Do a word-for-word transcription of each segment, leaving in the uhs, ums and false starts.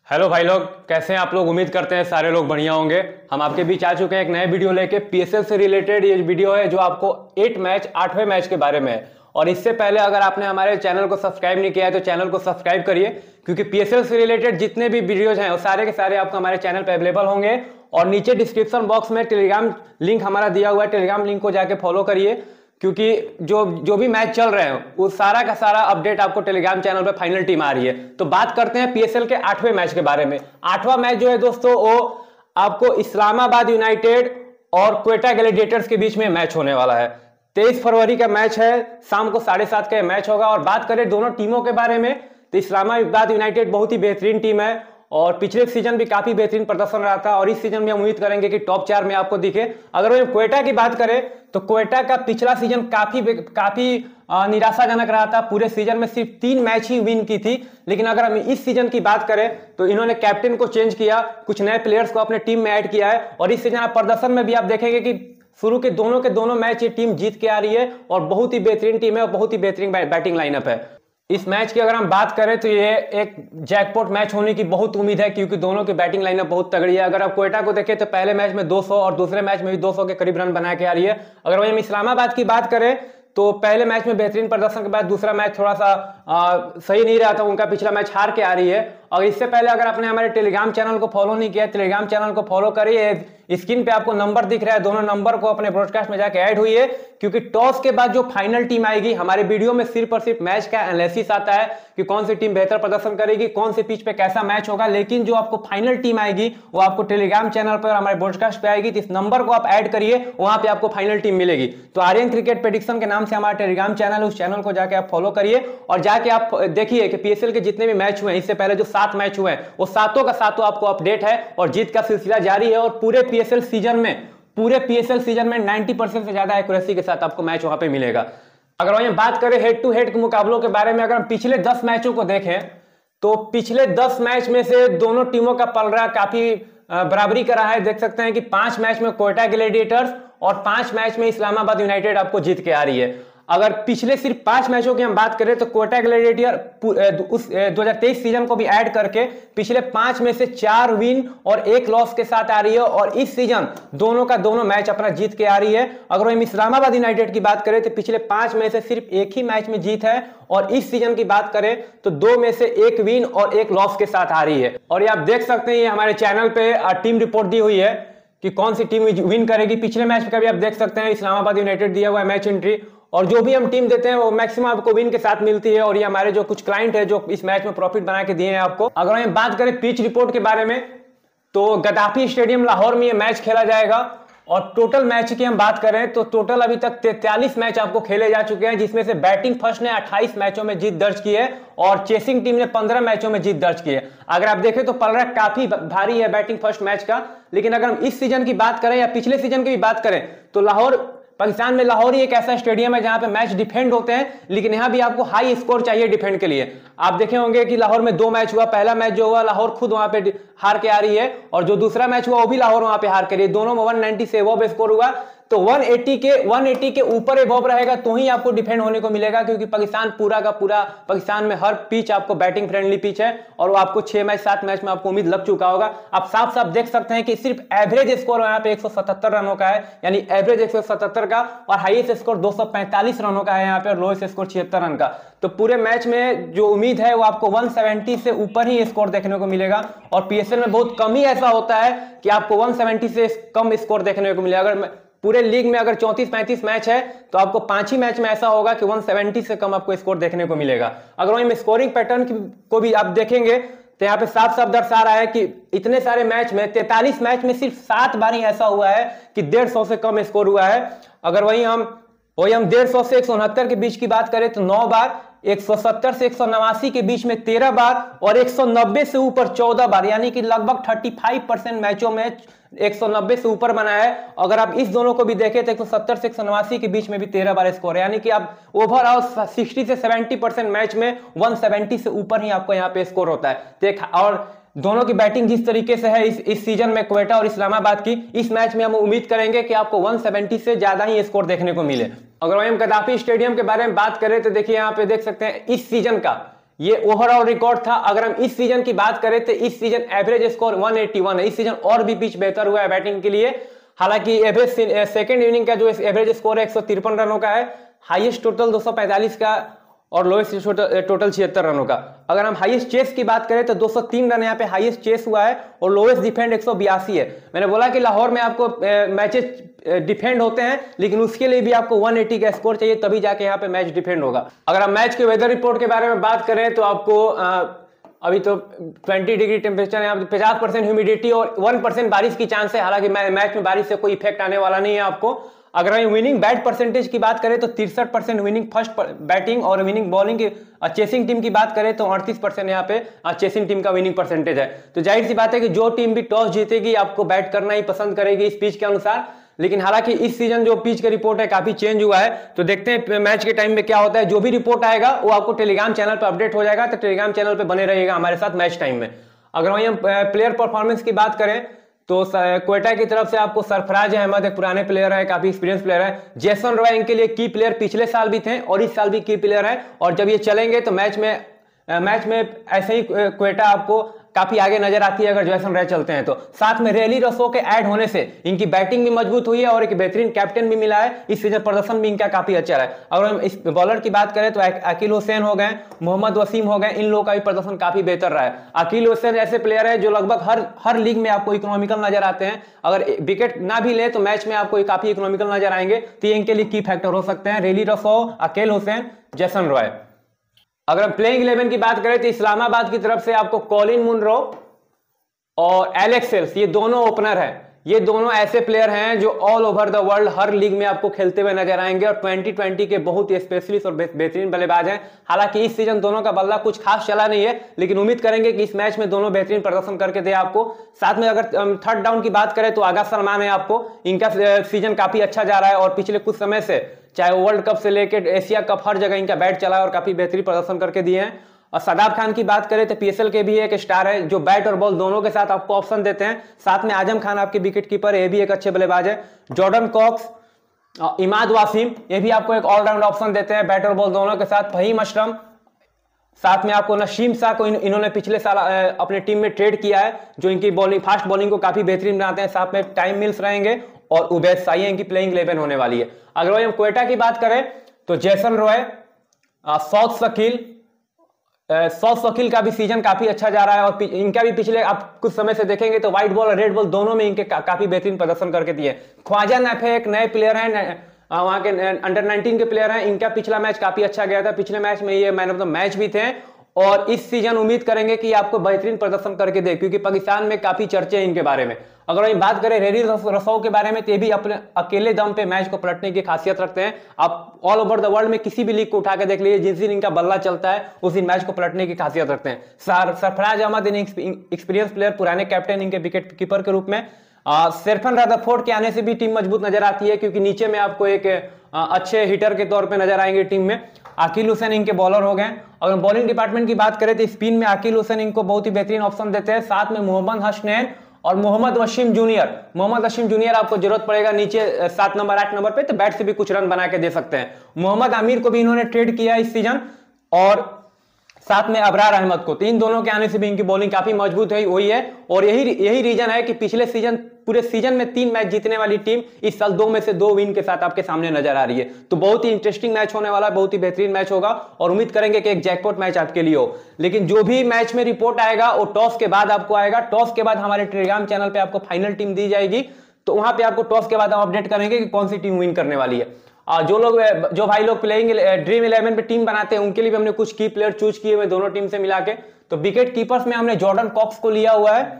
Hello भाई लोग, कैसे हैं आप लोग। उम्मीद करते हैं सारे लोग बढ़िया होंगे। हम आपके बीच आ चुके हैं एक नए वीडियो लेके। पीएसएल से रिलेटेड ये वीडियो है जो आपको एट मैच आठवें मैच के बारे में है। और इससे पहले अगर आपने हमारे चैनल को सब्सक्राइब नहीं किया है तो चैनल को सब्सक्राइब करिए, क्योंकि पीएसएल से रिलेटेड जितने भी वीडियोज हैं वो सारे के सारे आपको हमारे चैनल पर अवेलेबल होंगे। और नीचे डिस्क्रिप्शन बॉक्स में टेलीग्राम लिंक हमारा दिया हुआ है, टेलीग्राम लिंक को जाके फॉलो करिए, क्योंकि जो जो भी मैच चल रहे हैं वो सारा का सारा अपडेट आपको टेलीग्राम चैनल पे फाइनल टीम आ रही है। तो बात करते हैं पीएसएल के आठवें मैच के बारे में। आठवां मैच जो है दोस्तों वो आपको इस्लामाबाद यूनाइटेड और क्वेटा ग्लैडिएटर्स के बीच में मैच होने वाला है। तेईस फरवरी का मैच है, शाम को साढ़े सात का मैच होगा। और बात करें दोनों टीमों के बारे में तो इस्लामाबाद यूनाइटेड बहुत ही बेहतरीन टीम है और पिछले सीजन भी काफी बेहतरीन प्रदर्शन रहा था और इस सीजन में हम उम्मीद करेंगे कि टॉप चार में आपको दिखे। अगर वही क्वेटा की बात करें तो क्वेटा का पिछला सीजन काफी काफी निराशाजनक रहा था। पूरे सीजन में सिर्फ तीन मैच ही विन की थी। लेकिन अगर हम इस सीजन की बात करें तो इन्होंने कैप्टन को चेंज किया, कुछ नए प्लेयर्स को अपने टीम में ऐड किया है और इस सीजन आप प्रदर्शन में भी आप देखेंगे कि शुरू के दोनों के दोनों मैच ये टीम जीत के आ रही है और बहुत ही बेहतरीन टीम है और बहुत ही बेहतरीन बैटिंग लाइनअप है। इस मैच की अगर हम बात करें तो ये एक जैकपॉट मैच होने की बहुत उम्मीद है, क्योंकि दोनों की बैटिंग लाइनअप बहुत तगड़ी है। अगर आप क्वेटा को देखें तो पहले मैच में दो सौ और दूसरे मैच में भी दो सौ के करीब रन बना के आ रही है। अगर वहीं हम इस्लामाबाद की बात करें तो पहले मैच में बेहतरीन प्रदर्शन के बाद दूसरा मैच थोड़ा सा आ, सही नहीं रहा था, उनका पिछला मैच हार के आ रही है। और इससे पहले अगर आपने हमारे टेलीग्राम चैनल को फॉलो नहीं किया, टेलीग्राम चैनल को फॉलो करिए। स्क्रीन पे आपको नंबर दिख रहा है, दोनों नंबर को अपने ब्रॉडकास्ट में जाके ऐड हुई है, क्योंकि टॉस के बाद जो फाइनल टीम आएगी हमारे वीडियो में सिर्फ और सिर्फ मैच का एनालिसिस आता है कि कौन सी टीम बेहतर प्रदर्शन करेगी, कौन सी पिच पे कैसा मैच होगा। लेकिन जो आपको फाइनल टीम आएगी वो आपको टेलीग्राम चैनल पर हमारे ब्रॉडकास्ट पे आएगी। तो इस नंबर को आप ऐड करिए, वहां पे आपको फाइनल टीम मिलेगी। तो आर्यन क्रिकेट प्रेडिक्शन के नाम से हमारा टेलीग्राम चैनल, उस चैनल को जाके आप फॉलो करिए और जाके आप देखिए कि पीएसएल के जितने भी मैच हुए, इससे पहले जो सात मैच हुए हैं वो सातों का सातों आपको अपडेट है और जीत का सिलसिला जारी है। और पूरे पीएसएल सीजन में पूरे पीएसएल सीजन में नब्बे परसेंट से ज्यादा एक्यूरेसी के साथ आपको मैच वहां पे मिलेगा। अगर वहीं बात करें हेड टू हेड के मुकाबलों के बारे में, अगर हम पिछले दस मैचों को देखें तो पिछले दस मैच में से दोनों टीमों का पलड़ा काफी बराबरी का रहा है। देख सकते हैं कि पांच मैच में क्वेटा ग्लैडिएटर्स और पांच मैच में इस्लामाबाद यूनाइटेड आपको जीत के आ रही है। अगर पिछले सिर्फ पांच मैचों की हम बात करें तो क्वेटा ग्लैडिएटर उस दो हज़ार तेईस सीजन को भी ऐड करके पिछले पांच में से चार विन और एक लॉस के साथ आ रही है और इस सीजन दोनों का दोनों मैच अपना जीत के आ रही है। अगर हम इस्लामाबाद यूनाइटेड की बात करें तो पिछले पांच में से सिर्फ एक ही मैच में जीत है और इस सीजन की बात करें तो दो में से एक विन और एक लॉस के साथ आ रही है। और ये आप देख सकते हैं, ये हमारे चैनल पे टीम रिपोर्ट दी हुई है कि कौन सी टीम विन करेगी। पिछले मैच का भी आप देख सकते हैं, इस्लामाबाद यूनाइटेड दिया हुआ है मैच एंट्री, और जो भी हम टीम देते हैं वो मैक्सिमम आपको विन के साथ मिलती है। और ये हमारे जो कुछ क्लाइंट है जो इस मैच में प्रॉफिट बना के दिए हैं आपको। अगर हम बात करें पिच रिपोर्ट के बारे में तो गद्दाफी स्टेडियम लाहौर में ये मैच खेला जाएगा और टोटल मैच की हम बात करें तो टोटल अभी तक तैंतालीस मैच आपको खेले जा चुके हैं, जिसमें से बैटिंग फर्स्ट ने अट्ठाईस मैचों में जीत दर्ज की है और चेसिंग टीम ने पंद्रह मैचों में जीत दर्ज की है। अगर आप देखें तो पलड़ा काफी भारी है बैटिंग फर्स्ट मैच का। लेकिन अगर हम इस सीजन की बात करें या पिछले सीजन की भी बात करें तो लाहौर पाकिस्तान में लाहौर ही एक ऐसा स्टेडियम है जहां पे मैच डिफेंड होते हैं, लेकिन यहां भी आपको हाई स्कोर चाहिए डिफेंड के लिए। आप देखे होंगे कि लाहौर में दो मैच हुआ, पहला मैच जो हुआ लाहौर खुद वहां पे हार के आ रही है और जो दूसरा मैच हुआ वो भी लाहौर वहां पे हार के रही है। दोनों में एक सौ नब्बे से एबव स्कोर हुआ, तो एक सौ अस्सी के एक सौ अस्सी के ऊपर एबव रहेगा तो ही आपको डिफेंड होने को मिलेगा, क्योंकि पाकिस्तान पूरा का पूरा पाकिस्तान में हर पिच आपको बैटिंग फ्रेंडली पिच है और वो आपको छह मैच सात मैच में आपको उम्मीद लग चुका होगा। आप साफ साफ देख सकते हैं कि सिर्फ एवरेज स्कोर यहाँ पे एक सौ सतहत्तर रनों का है, यानी एवरेज एक सौ सतहत्तर का, और हाईएस्ट स्कोर दो सौ पैंतालीस रनों का है यहाँ पे और लोएस्ट स्कोर छिहत्तर रन का। तो पूरे मैच में जो उम्मीद है वो आपको एक सौ सत्तर से ऊपर ही स्कोर देखने को मिलेगा और पीएसएल में बहुत कम ही ऐसा होता है कि आपको एक सौ सत्तर से कम स्कोर देखने को मिलेगा। अगर पूरे लीग में अगर चौंतीस पैंतीस मैच है तो आपको पांच ही मैच में ऐसा होगा कि एक सौ सत्तर से कम आपको स्कोर देखने को मिलेगा। अगर वहीं स्कोरिंग पैटर्न को भी आप देखेंगे तो यहाँ पे साफ साफ दर्शा रहा है कि इतने सारे मैच में तैंतालीस मैच में सिर्फ सात बार ही ऐसा हुआ है कि डेढ़ सौ से कम स्कोर हुआ है। अगर वही हम वही हम डेढ़ सौ से एक सौ उनहत्तर के बीच की बात करें तो नौ बार, एक सौ सत्तर से एक सौ नवासी के बीच में तेरह बार और एक सौ नब्बे से ऊपर चौदह बार, यानी कि लगभग पैंतीस परसेंट मैचों में एक सौ नब्बे से ऊपर बना है। अगर आप इस दोनों को भी देखें तो एक सौ सत्तर से एक सौ नवासी के बीच में भी तेरह बार स्कोर है, यानी कि आप ओवरऑल साठ से सत्तर परसेंट मैच में एक सौ सत्तर से ऊपर ही आपको यहाँ पे स्कोर होता है। और दोनों की बैटिंग जिस तरीके से है इस इस सीजन में क्वेटा और इस्लामाबाद की, इस मैच में हम उम्मीद करेंगे कि आपको एक सौ सत्तर से ज्यादा ही स्कोर देखने को मिले। अगर हम गद्दाफी स्टेडियम के बारे में बात करें तो देखिए यहाँ पे देख सकते हैं इस सीजन का ये ओवरऑल रिकॉर्ड था। अगर हम इस सीजन की बात करें तो इस सीजन एवरेज स्कोर एक सौ इक्यासी है। इस सीजन और भी पिच बेहतर हुआ है बैटिंग के लिए। हालांकि एवरेज सेकंड इनिंग का जो एवरेज स्कोर है एक सौ तिरपन रनों का है, हाईएस्ट टोटल दो सौ पैंतालीस का और लोएस्ट टोटल छिहत्तर रनों का। अगर हम हाईएस्ट चेस की बात करें तो दो सौ तीन रन यहाँ पे हाईएस्ट चेस हुआ है और लोएस्ट डिफेंड एक सौ बयासी है। मैंने बोला कि लाहौर में आपको मैचेस डिफेंड होते हैं, लेकिन उसके लिए भी आपको एक सौ अस्सी का स्कोर चाहिए, तभी जाके यहाँ पे मैच डिफेंड होगा। अगर हम मैच के वेदर रिपोर्ट के बारे में बात करें तो आपको आ, अभी तो बीस डिग्री टेम्परेचर है, पचास परसेंट ह्यूमिडिटी और एक परसेंट बारिश की चांस है। हालांकि मैच में बारिश से कोई इफेक्ट आने वाला नहीं है आपको। अगर हम विनिंग बैट परसेंटेज की बात करें तो तिरसठ परसेंट विनिंग फर्स्ट बैटिंग और विनिंग बॉलिंग की चेसिंग टीम की बात करें तो अड़तीस परसेंट यहाँ पे चेसिंग टीम का विनिंग परसेंटेज है। तो जाहिर सी बात है कि जो टीम भी टॉस जीतेगी आपको बैट करना ही पसंद करेगी इस पिच के अनुसार। लेकिन हालांकि इस सीजन जो पिच का रिपोर्ट है काफी चेंज हुआ है, तो देखते हैं मैच के टाइम में क्या होता है। जो भी रिपोर्ट आएगा वो आपको टेलीग्राम चैनल पर अपडेट हो जाएगा, तो टेलीग्राम चैनल पर बने रहिएगा हमारे साथ मैच टाइम में। अगर वहीं हम प्लेयर परफॉर्मेंस की बात करें तो क्वेटा की तरफ से आपको सरफराज अहमद एक पुराने प्लेयर है, काफी एक्सपीरियंस प्लेयर है। जैसन रॉय इनके लिए की प्लेयर पिछले साल भी थे और इस साल भी की प्लेयर है, और जब ये चलेंगे तो मैच में मैच में ऐसे ही क्वेटा आपको काफी आगे नजर आती है अगर जैसन रॉय चलते हैं तो। साथ में रेली रसो के ऐड होने से इनकी बैटिंग भी मजबूत हुई है और एक बेहतरीन कैप्टन भी मिला है। इस सीजन प्रदर्शन भी इनका काफी अच्छा है। अगर हम इस बॉलर की बात करें तो अकील हुसैन हो गए, मोहम्मद वसीम हो गए, इन लोगों का भी प्रदर्शन काफी बेहतर रहा है। अकील हुसैन ऐसे प्लेयर है जो लगभग हर हर लीग में आपको इकोनॉमिकल नजर आते हैं। अगर विकेट ना भी ले तो मैच में आपको काफी इकोनॉमिकल नजर आएंगे, तो इनके लिए की फैक्टर हो सकते हैं रेली रसो, अकील हुसैन, जैसन रॉय। अगर हम प्लेइंग इलेवन की बात करें तो इस्लामाबाद की तरफ से आपको कॉलिन मुनरो और एलेक्स सेल्स, ये दोनों ओपनर हैं। ये दोनों ऐसे प्लेयर हैं जो ऑल ओवर द वर्ल्ड हर लीग में आपको खेलते हुए नजर आएंगे और ट्वेंटी ट्वेंटी के बहुत ही स्पेशलिस्ट और बेहतरीन बल्लेबाज हैं। हालांकि इस सीजन दोनों का बल्ला कुछ खास चला नहीं है, लेकिन उम्मीद करेंगे कि इस मैच में दोनों बेहतरीन प्रदर्शन करके दे आपको। साथ में अगर थर्ड डाउन की बात करें तो आगा सलमान है आपको, इनका सीजन काफी अच्छा जा रहा है और पिछले कुछ समय से चाहे वर्ल्ड कप से लेकर एशिया कप हर जगह इनका बैट चला है और काफी बेहतरीन प्रदर्शन करके दिए हैं। और सदाब खान की बात करें तो पीएसएल के भी एक स्टार है जो बैट और बॉल दोनों के साथ आपको ऑप्शन देते हैं। साथ में आजम खान आपके विकेट कीपर, ये भी एक अच्छे बल्लेबाज है। जॉर्डन कॉक्स, इमाद वासिम, ये भी आपको एक ऑलराउंड ऑप्शन देते हैं बैट और बॉल दोनों के साथ। फहीम अशरम, साथ में आपको नशीम शाह को इन, इन्होंने पिछले साल अपने टीम में ट्रेड किया है, जो इनकी बॉलिंग फास्ट बॉलिंग को काफी बेहतरीन बनाते हैं। साथ में टाइम मिल्स रहेंगे और उबैद साई इनकी प्लेइंग इलेवन होने वाली है। अगर हम क्वेटा की बात करें तो जैसन रॉय, सौद शकील, सौद शकील का भी सीजन काफी अच्छा जा रहा है और इनका भी पिछले आप कुछ समय से देखेंगे तो व्हाइट बॉल और रेड बॉल दोनों में इनके का, काफी बेहतरीन प्रदर्शन करके दिए। ख्वाजा नफे एक नए प्लेयर हैं, वहां के अंडर नाइनटीन के प्लेयर हैं। इनका पिछला मैच काफी अच्छा गया था, पिछले मैच में ये मैन ऑफ द मैच भी थे और इस सीजन उम्मीद करेंगे कि आपको बेहतरीन प्रदर्शन करके दे, क्योंकि पाकिस्तान में काफी चर्चे हैं इनके बारे में। अगर हम बात करें रेडी रसौ के बारे में तो ये भी अपने अकेले दम पे मैच को पलटने की खासियत रखते हैं। आप ऑल ओवर द वर्ल्ड में किसी भी लीग को उठा के देख लीजिए, जिस दिन इनका बल्ला चलता है उस दिन मैच को पलटने की खासियत रखते हैं। Sir, Sarfaraz Ahmed experience player, पुराने कैप्टन इनके विकेट कीपर के रूप में। सिरफन रदरफोर्ड के आने से भी टीम मजबूत नजर आती है, क्योंकि नीचे में आपको एक आ, अच्छे हिटर के तौर पे नजर आएंगे टीम में। अकील हुसैन इनके बॉलर हो गए। अगर बॉलिंग डिपार्टमेंट की बात करें तो स्पिन में अकील हुसैन इनको बहुत ही बेहतरीन ऑप्शन देते हैं। साथ में मोहम्मद हसनैन और मोहम्मद वसीम जूनियर, मोहम्मद वसीम जूनियर आपको जरूरत पड़ेगा नीचे सात नंबर आठ नंबर पे, तो बैट से भी कुछ रन बना के दे सकते हैं। मोहम्मद आमिर को भी इन्होंने ट्रेड किया इस सीजन, और साथ में अबरार अहमद को। तीन दोनों के आने से भी इनकी बॉलिंग काफी मजबूत हुई है और यही यही रीजन है कि पिछले सीजन पूरे सीजन में तीन मैच जीतने वाली टीम इस साल दो में से दो विन के साथ आपके सामने नजर आ रही है। तो बहुत ही इंटरेस्टिंग मैच होने वाला है, बहुत ही बेहतरीन मैच होगा और उम्मीद करेंगे कि एक जैकपॉट मैच आपके लिए हो। लेकिन जो भी मैच में रिपोर्ट आएगा वो टॉस के बाद आपको आएगा। टॉस के बाद हमारे टेलीग्राम चैनल पर आपको फाइनल टीम दी जाएगी, तो वहां पर आपको टॉस के बाद हम अपडेट करेंगे कि कौन सी टीम विन करने वाली है। जो लोग जो भाई लोग प्लेइंग ड्रीम इलेवन पे टीम बनाते हैं उनके लिए भी हमने कुछ की प्लेयर चूज किए हुए दोनों टीम से मिला के। तो विकेट कीपर्स में हमने जॉर्डन कॉक्स को लिया हुआ है,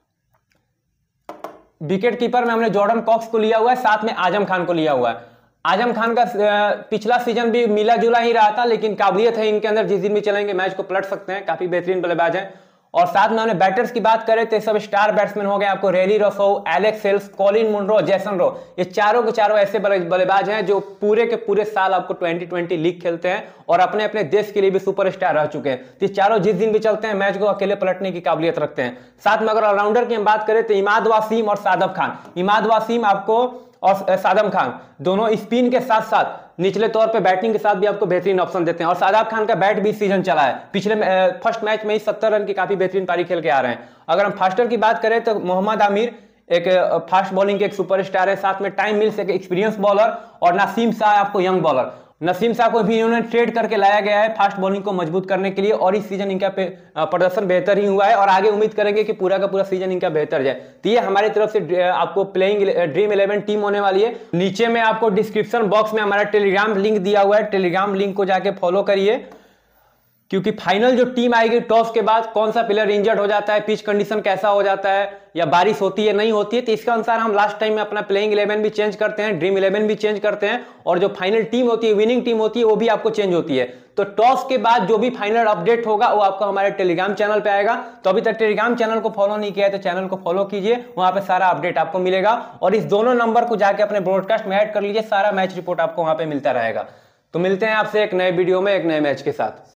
विकेट कीपर में हमने जॉर्डन कॉक्स को लिया हुआ है, साथ में आजम खान को लिया हुआ है। आजम खान का पिछला सीजन भी मिला जुला ही रहा था, लेकिन काबिलियत है इनके अंदर, जिस दिन भी चलेंगे मैच को पलट सकते हैं, काफी बेहतरीन बल्लेबाज हैं। और साथ में हमने बैटर्स की बात करें तो सब स्टार बैट्समैन हो गए आपको रेली रसो, एलेक्स सेल्स, कॉलिन मुनरो, जैसन रो। ये चारों के चारों ऐसे बल्लेबाज हैं जो पूरे के पूरे साल आपको ट्वेंटी ट्वेंटी लीग खेलते हैं और अपने अपने देश के लिए भी सुपरस्टार रह चुके हैं। तो चारों जिस दिन भी चलते हैं मैच को अकेले पलटने की काबिलियत रखते हैं। साथ में अगर ऑलराउंडर की हम बात करें तो इमाद वासीम और सादब खान। इमाद वासीम आपको और सादम खान दोनों स्पिन के साथ साथ निचले तौर पे बैटिंग के साथ भी आपको बेहतरीन ऑप्शन देते हैं। और शादाब खान का बैट भी इस सीजन चला है, पिछले फर्स्ट मैच में ही सत्तर रन की काफी बेहतरीन पारी खेल के आ रहे हैं। अगर हम फास्टर की बात करें तो मोहम्मद आमिर एक फास्ट बॉलिंग के एक सुपरस्टार है, साथ में टाइम मिल्स एक एक्सपीरियंस बॉलर, और नसीम शाह आपको यंग बॉलर। नसीम शाह को भी इन्होंने ट्रेड करके लाया गया है फास्ट बॉलिंग को मजबूत करने के लिए, और इस सीजन इनका प्रदर्शन बेहतर ही हुआ है और आगे उम्मीद करेंगे कि पूरा का पूरा सीजन इनका बेहतर जाए। तो ये हमारी तरफ से आपको प्लेइंग ड्रीम इलेवन टीम होने वाली है। नीचे में आपको डिस्क्रिप्शन बॉक्स में हमारा टेलीग्राम लिंक दिया हुआ है, टेलीग्राम लिंक को जाके फॉलो करिए, क्योंकि फाइनल जो टीम आएगी टॉस के बाद कौन सा प्लेयर इंजर्ड हो जाता है, पिच कंडीशन कैसा हो जाता है, या बारिश होती है नहीं होती है, तो इसके अनुसार हम लास्ट टाइम में अपना प्लेइंग इलेवन भी चेंज करते हैं, ड्रीम इलेवन भी चेंज करते हैं, और जो फाइनल टीम होती है, विनिंग टीम होती है, वो भी आपको चेंज होती है। तो टॉस के बाद जो भी फाइनल अपडेट होगा वो आपको हमारे टेलीग्राम चैनल पे आएगा। तो अभी तक टेलीग्राम चैनल को फॉलो नहीं किया है तो चैनल को फॉलो कीजिए, वहां पे सारा अपडेट आपको मिलेगा, और इस दोनों नंबर को जाके अपने ब्रॉडकास्ट में ऐड कर लीजिए, सारा मैच रिपोर्ट आपको वहां पे मिलता रहेगा। तो मिलते हैं आपसे एक नए वीडियो में एक नए मैच के साथ।